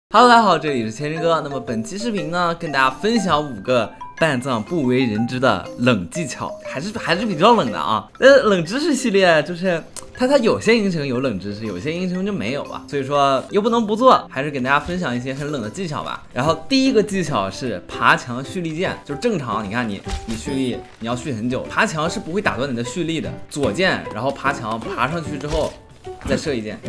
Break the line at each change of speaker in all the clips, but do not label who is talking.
Hello， 大家好，这里是千真哥。那么本期视频呢，跟大家分享5个半藏不为人知的冷技巧，还是比较冷的啊。冷知识系列就是它有些营城有冷知识，有些营城就没有吧，所以说又不能不做，还是给大家分享一些很冷的技巧吧。然后第一个技巧是爬墙蓄力键，就是正常，你看你蓄力你要蓄很久，爬墙是不会打断你的蓄力的。左键，然后爬墙，爬上去之后再射一箭。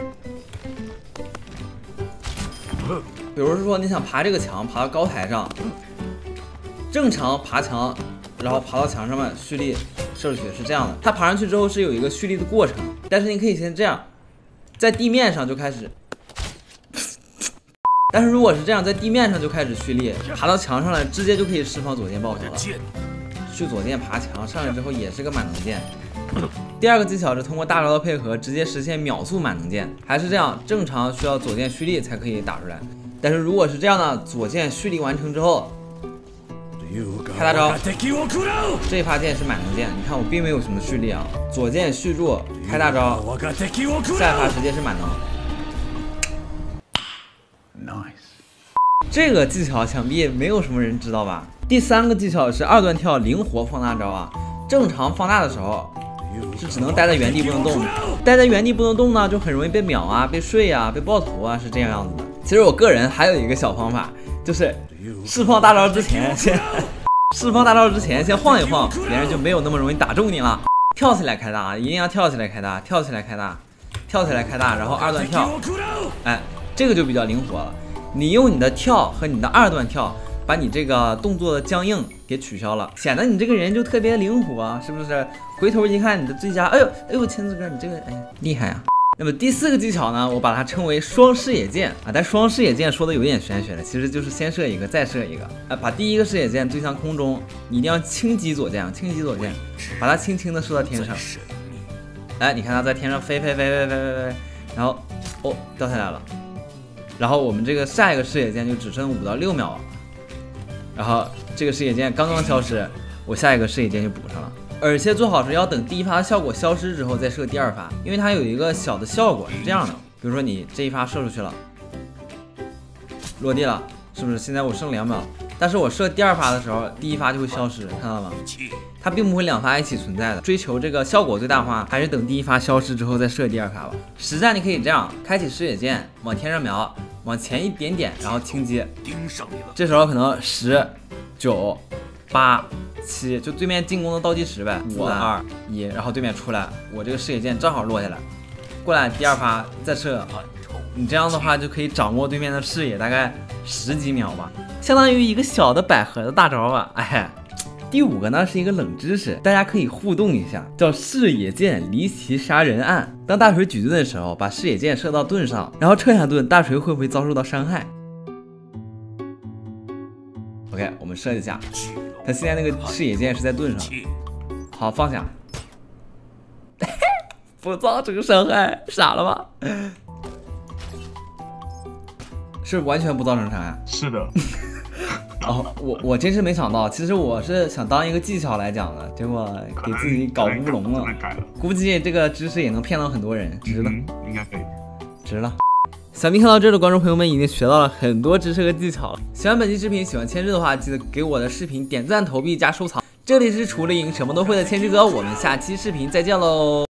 比如说你想爬这个墙，爬到高台上，正常爬墙，然后爬到墙上面蓄力射出去是这样的。它爬上去之后是有一个蓄力的过程，但是你可以先这样，在地面上就开始。但是如果是这样，在地面上就开始蓄力，爬到墙上来，直接就可以释放左键爆头了。蓄左键爬墙上来之后也是个满能键。第二个技巧是通过大招的配合，直接实现秒速满能键。还是这样，正常需要左键蓄力才可以打出来。但是如果是这样呢，左键蓄力完成之后，开大招，这一发键是满能键。你看我并没有什么蓄力啊，左键蓄住，开大招，下一发直接是满能。这个技巧想必没有什么人知道吧？第三个技巧是二段跳灵活放大招啊。正常放大的时候是只能待在原地不能动，待在原地不能动呢，就很容易被秒啊、被睡啊、被爆头啊，是这样样子的。其实我个人还有一个小方法，就是释放大招之前先晃一晃，别人就没有那么容易打中你了。跳起来开大，一定要跳起来开大，跳起来开大，跳起来开大，然后二段跳，哎，这个就比较灵活了。你用你的跳和你的二段跳，把你这个动作的僵硬给取消了，显得你这个人就特别灵活啊，是不是？回头一看你的最佳，哎呦，千字哥你这个厉害啊！那么第4个技巧呢，我把它称为双视野箭啊，但双视野箭说的有点玄学了，其实就是先射一个再射一个，把第一个视野箭对向空中，你一定要轻击左键，把它轻轻的射到天上。哎，你看它在天上飞，然后掉下来了。然后我们这个下一个视野箭就只剩5到6秒了。然后这个视野箭刚刚消失，我下一个视野箭就补上了。而且最好是要等第一发的效果消失之后再射第二发，因为它有一个小的效果是这样的，比如说你这一发射出去了，落地了，是不是？现在我剩2秒，但是我射第二发的时候，第一发就会消失，看到吗？它并不会2发一起存在的。追求这个效果最大化，还是等第一发消失之后再射第二发吧。实战你可以这样，开启视野箭，往天上瞄，往前一点点，然后轻击，这时候可能10、9、8、7，就对面进攻的倒计时呗，5、2、1，然后对面出来，我这个视野箭正好落下来，过来第二发再射，你这样的话就可以掌握对面的视野，大概10几秒吧，相当于一个小的百合的大招吧。第5个呢是一个冷知识，大家可以互动一下，叫视野箭离奇杀人案。当大锤举盾的时候，把视野箭射到盾上，然后撤下盾，大锤会不会遭受到伤害？OK， 我们射一下，他现在那个视野箭是在盾上，好放下，不造成伤害，傻了吧？是完全不造成伤害？
是的。
我真是没想到，其实我是想当一个技巧来讲的，结果给自己搞乌龙了。估计这个知识也能骗到很多人，值了，
应该可以，
值了。想必看到这儿的观众朋友们已经学到了很多知识和技巧了。喜欢本期视频，喜欢千之的话，记得给我的视频点赞、投币加收藏。这里是除了赢什么都会的千之哥，我们下期视频再见喽。